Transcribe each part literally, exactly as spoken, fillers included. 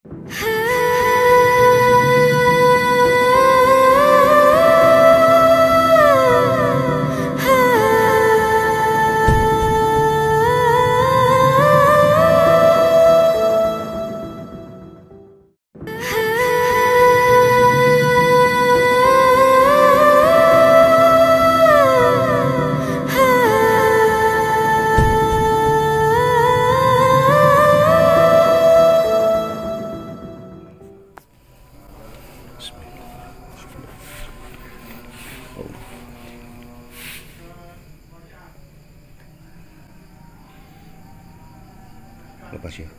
Lepas ya.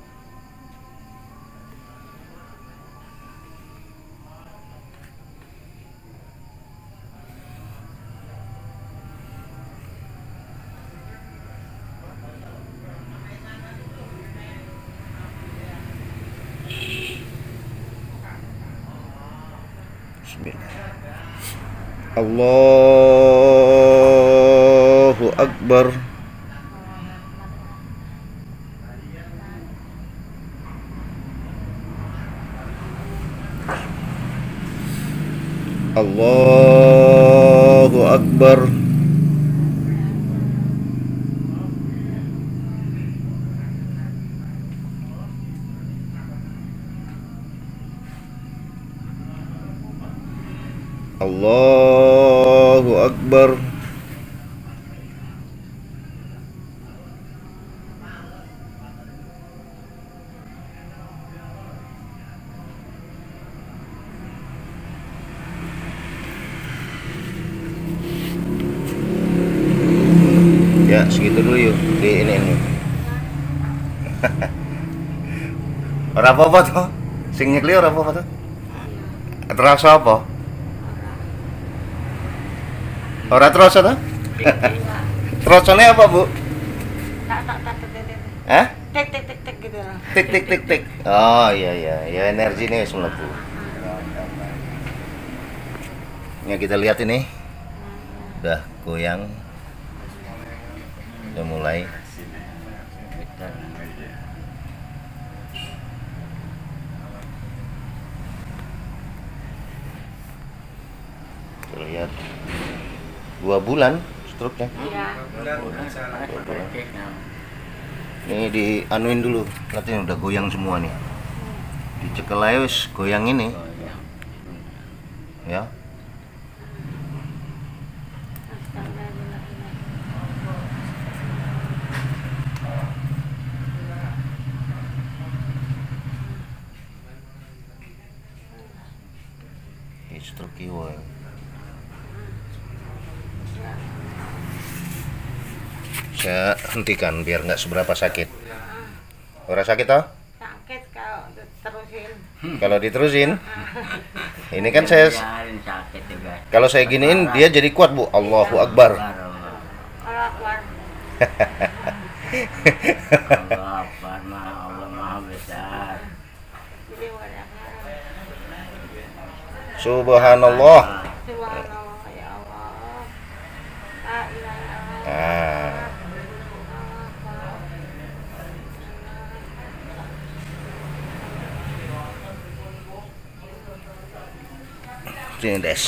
Bismillah. Allahu Akbar. Allahu Akbar. Allahu Akbar. Ya, segitu dulu yuk di ini ini. Ora apa-apa tuh. Sing nyekli ora apa-apa tuh. Terasa apa? Ora terasa tuh? Terasanya apa, Bu? Hah? Tik tik tik tik gitu. Tik tik tik tik. Oh iya iya, ya energi nih wis mlebu. Ya kita lihat ini. Udah goyang. Udah mulai. Terlihat dua bulan stroke-nya. Iya. Ini dianuin dulu, nanti udah goyang semua nih. Dicekel aja wis goyang ini. Ya. Stroke kiwa. Saya hentikan biar nggak seberapa sakit. Ora sakit toh? Sakit kalau diterusin. Kalau diterusin, ini kan saya. Kalau saya giniin dia jadi kuat, Bu. Allahu Akbar. Allah Akbar. Allah Akbar, Allah Maha Besar. Subhanallah. Subhanallah ya Allah. La ilaha illallah. Ah. Sini Des.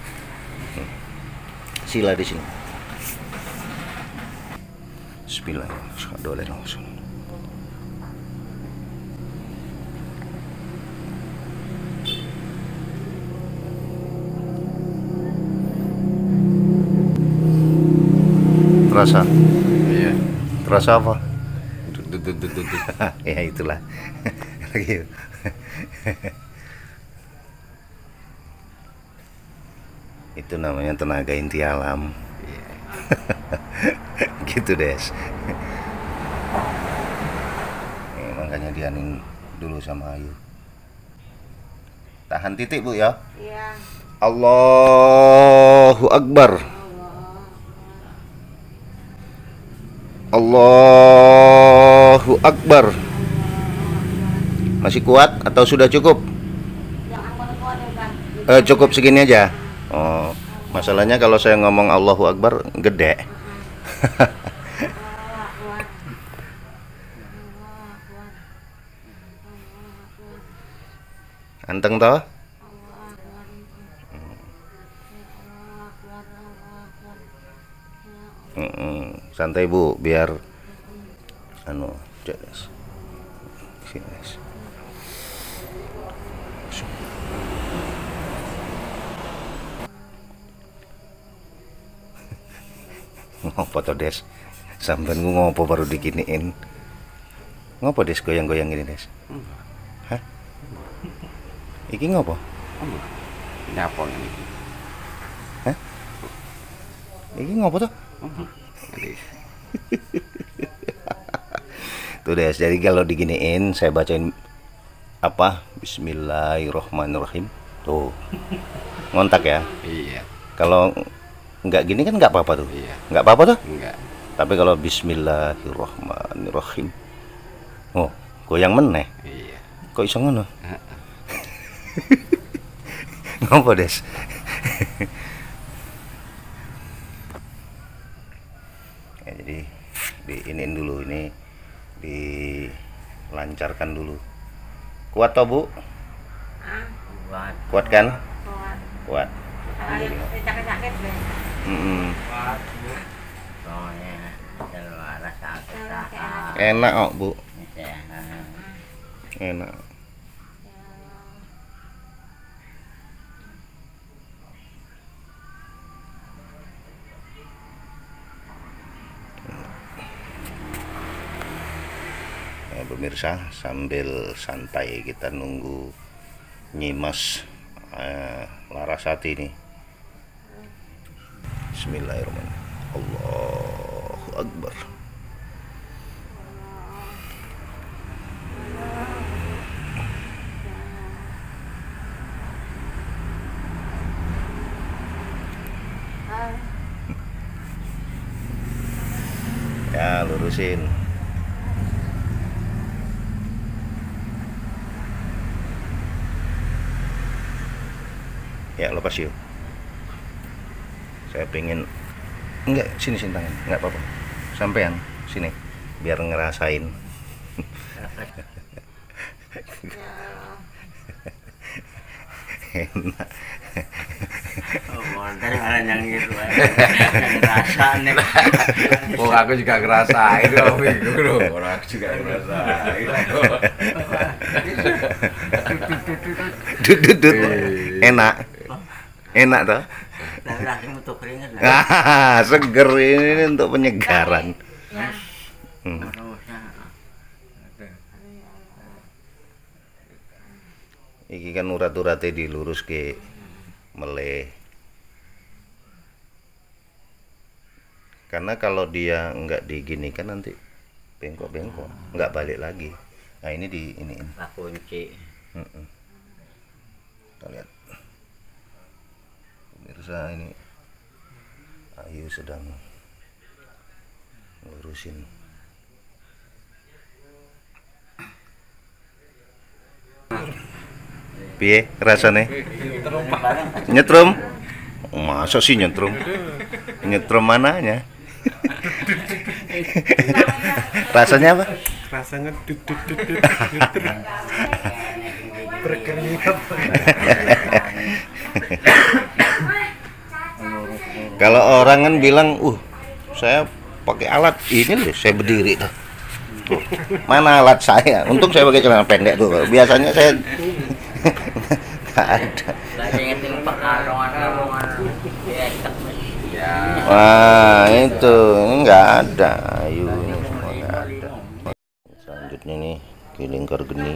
Sila di sini. Bismillahirrahmanirrahim. Terasa? Iya. Terasa apa? Ya itulah. Lagi. Itu namanya tenaga inti alam. Gitu Des. Nih, makanya dianin dulu sama Ayu. Tahan titik Bu ya. Iya. Allahu Akbar. Allahu Akbar. Masih kuat atau sudah cukup? Eh, cukup segini aja. Oh, masalahnya kalau saya ngomong Allahu Akbar gede. Anteng toh? Mm-mm. Santai Bu, biar anu jelas. Sini, Des. Ngopo to Des? Sampean ngopo baru diginiin? Ngopo Des goyang-goyang gini Des? Hah? Iki ngopo? Nyapon ini. Hah? Iki ngopo tuh? Tuh Des, jadi kalau diginiin saya bacain apa? Bismillahirrohmanirrohim. Tuh. Ngontak ya. Iya. Kalau nggak gini kan nggak apa-apa tuh. Iya. Nggak apa-apa tuh? Enggak. Tapi kalau Bismillahirrohmanirrohim. Oh, goyang meneh. Iya. Kok iso ngono? Ngopo Des? Ya, jadi diinin dulu ini, dilancarkan dulu. Kuat toh Bu? Ah, Buat Kuat kan? kuat. Kuat. Kalau sakit-sakit deh. Mm-mm. pokoknya keluar sakit tahan. Enak kok Bu, Sehat. enak. Ya, pemirsa, sambil santai kita nunggu nyimas eh, Larasati nih. Bismillahirrahmanirrahim. Allahu Akbar. Ya, lurusin. Ya, lepas yuk. Saya pengen enggak, sini sini tangan, enggak apa-apa. Sampean sini biar ngerasain. Enak. Oh, dari mana yang gitu rasa nih. Oh, aku juga ngerasain loh, Minggu loh. Orang aku juga ngerasain. Dudut, enak, enak toh. Tapi langsung untuk keringat lah. Ah, seger ini untuk penyegaran. Ya. Hmm. Iki kan urat-uratnya dilurus ke meleh. Karena kalau dia nggak diginikan nanti bengkok-bengkok, nggak balik lagi. Nah ini di ini. Pak kunci. Mm-mm. Kita lihat. Pemirsa ini Ayu sedang ngurusin. Piye rasane? Nyetrum? Masa sih nyetrum? Nyetrum mananya? Rasanya apa? Rasanya dudut dudut berkeringat. Kalau orang kan bilang, uh, saya pakai alat ini loh, saya berdiri tuh. Tuh, mana alat saya? Untung saya pakai celana pendek tuh. Biasanya saya nggak ada. Wah itu nggak ada. Ayo semua nggak ada. Selanjutnya nih kilingkar geni.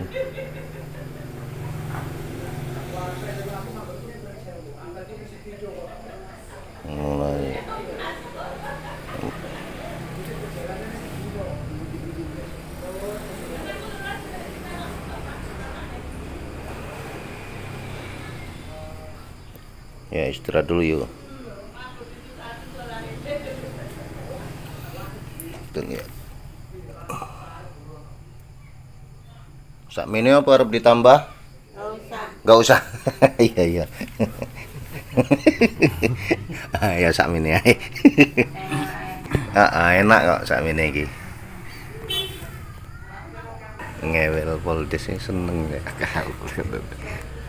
Mulai ya istirahat dulu yuk. Kita lihat. Sak mini apa harus ditambah? Nggak usah. Gak usah. Iya iya. Ah ya sak mini ae. Ah enak kok sak mini iki. Ngewel Poldes ini seneng ya.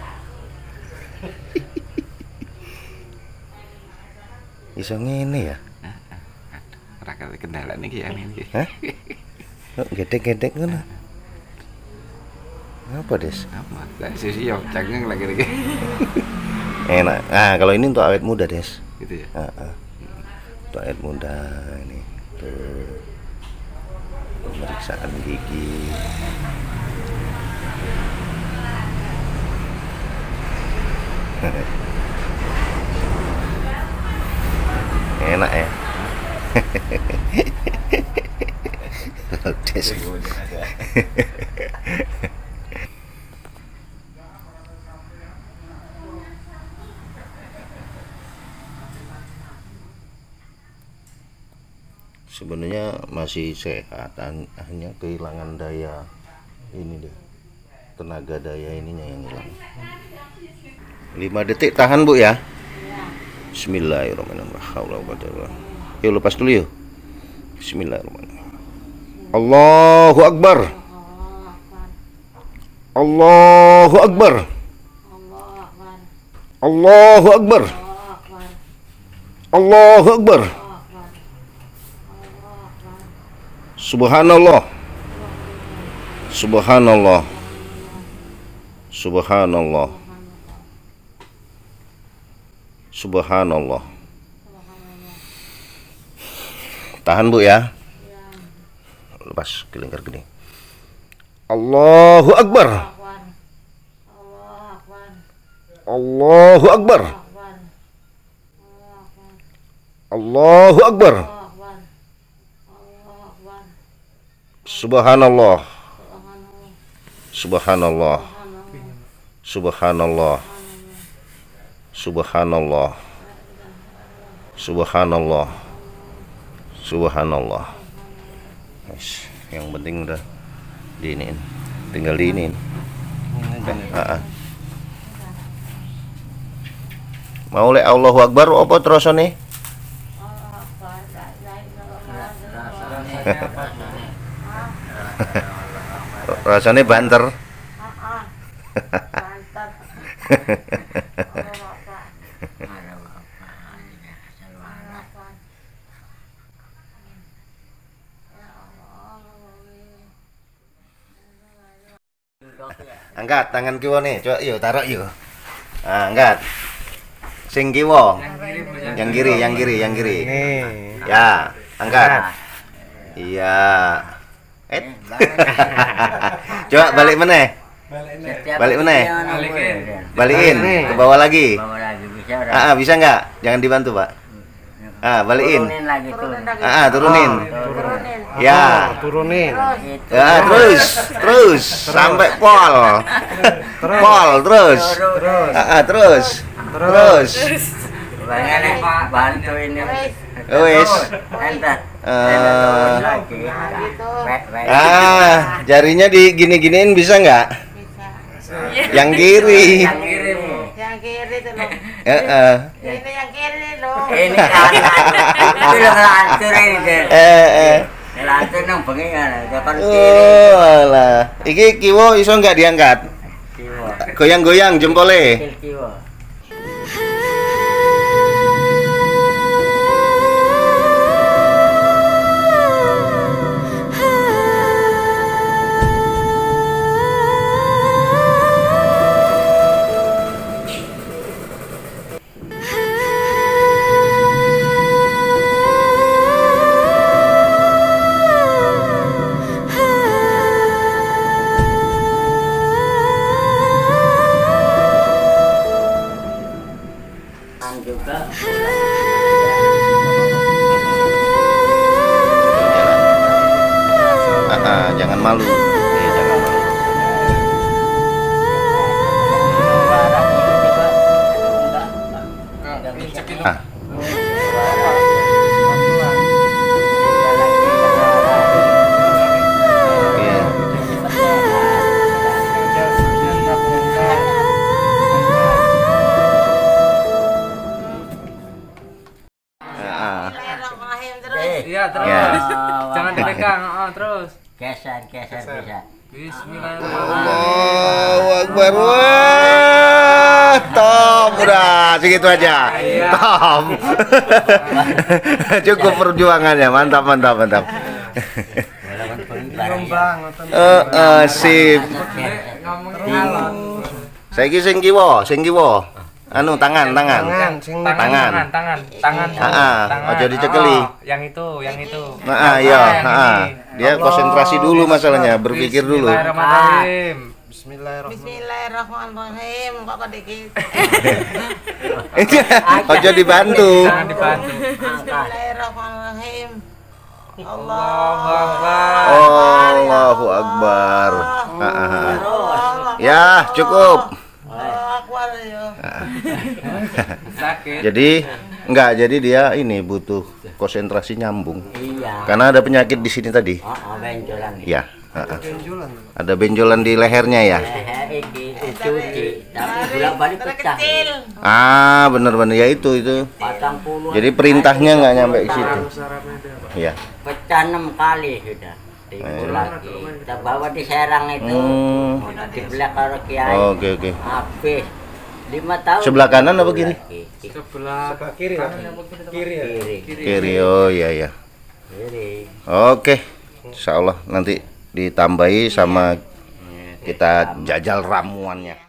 Iso ngene ya? Ora kate kendala niki ya niki. Hah? Kok gedek-gedek ngono? Apa, Des? Apa? Lah sisi yo cangeng lagi niki. Enak. Nah, kalau ini untuk awet muda, Des. Gitu ya. Heeh. Untuk awet muda ini. Tuh. Pemeriksaan gigi. Enak ya. Des. Sebenarnya masih sehat, hanya kehilangan daya ini deh, tenaga daya ininya yang hilang. Lima detik tahan Bu ya. Bismillahirrahmanirrahim. Yuk lepas dulu yuk. Bismillahirrahmanirrahim. Allahu Akbar. Allahu Akbar. Allahu Akbar. Allahu Akbar. Subhanallah. Subhanallah. Subhanallah. Subhanallah. Tahan Bu ya. Lepas kelingkar gini. Allahu Akbar. Allahu Akbar. Allahu Akbar. Subhanallah. Subhanallah. Subhanallah. Subhanallah. Subhanallah. Subhanallah. Yes, yang penting udah diinin. Tinggal diinin. Heeh. Mau le Allahu Akbar apa terus nih? Rasanya banter. Angkat tangan kiwa nih, coba yuk taruh yuk. Nah, angkat. Sing kiwa. Yang kiri, yang kiri, yang kiri. Ya, angkat. Iya. Eh. Coba balik meneh. Balik meneh. Balikin ke bawah lagi. Ah, bisa nggak? Jangan dibantu, Pak. Ah, balikin. Ah, turunin. Ya. Turunin. Ya, terus, terus sampai pol. Pol terus. Ah, terus. Terus. Bantu ini. Wes. Ah, jarinya di gini-giniin bisa nggak? Bisa. Yang kiri. Yang kiri. Yang kiri tuh loh. Heeh. Ini yang kiri loh. Ini kanan. Itu lo ngelantur ini deh. Eh, eh. Ngelantur nang bengi kan. Depan kiri. Oh, alah. Iki kiwo iso nggak diangkat? Kiwa. Goyang-goyang jempolnya. Kil kiwa. Juga Ah, ah, jangan malu. Eh, jangan malu. Ah. Iya. Ah, ah. Iya, terus. Ya. Jangan dipegang, oh, terus. geser geser bisa. Bismillahirrahmanirrahim. Allahu Akbar. Wah, toh. Tom udah segitu aja. Tom. Cukup perjuangannya, mantap mantap mantap. Eh, eh, sip. Ngomongin alon. Saiki sing kiwa, sing kiwa. Anu tangan, tangan. Tangan, Tangan. tangan, tangan, tangan. Ah, ah, tangan. ojo dicekeli. Oh, yang itu, yang itu. Nah, iya, yang heeh. ini. Dia konsentrasi dulu masalahnya, berpikir dulu. Bismillahirrahmanirrahim. Bismillahirrahmanirrahim. Kok kok dikit. Ojo dibantu. Jangan dibantu. Bismillahirrahmanirrahim. Allahu Akbar. Allahu Akbar. Ah, ah, ah. Ya, cukup. Akbar ya. Sakit. Jadi enggak, jadi dia ini butuh konsentrasi nyambung. Iya. Karena ada penyakit di sini tadi. Oh, oh, benjolan. Ya. ah, ah. Ada benjolan di lehernya ya. Leher iki dicuci, tapi bolak-balik pecah. Kecil. Ah, bener-bener ya itu itu. Patang puluh. Jadi perintahnya nggak nyampe ke situ. Iya. Pecah enam kali sudah. Tikul lagi. Kita bawa di Serang itu. Hmm. Mau di belakang karo kiai. Oke oke. Habis lima tahun. Sebelah kanan apa kiri? Sebelah kiri. Kiri ya. Kiri. Kiri. Oh iya ya. Kiri. Oke. Insya Allah nanti ditambahi sama kita jajal ramuannya.